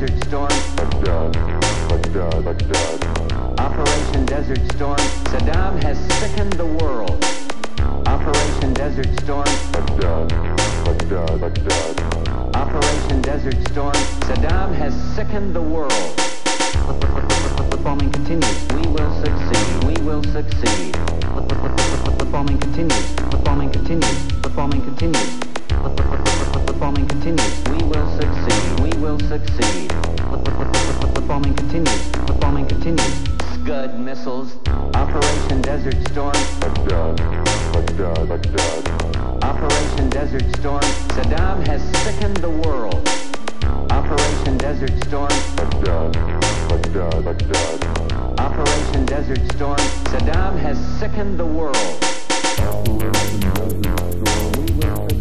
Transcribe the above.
Desert Storm. Operation Desert Storm. Saddam has sickened the world. Operation Desert Storm. Operation Desert Storm. Saddam has sickened the world. The bombing continues. We will succeed. We will succeed. The bombing continues. The bombing continues. The bombing continues. The bombing continues. We will succeed. We will succeed. The bombing continues. The bombing continues. Scud missiles. Operation Desert Storm. Operation Desert Storm. Saddam has sickened the world. Operation Desert Storm. Operation Desert Storm. Saddam has sickened the world. Operation Desert Storm.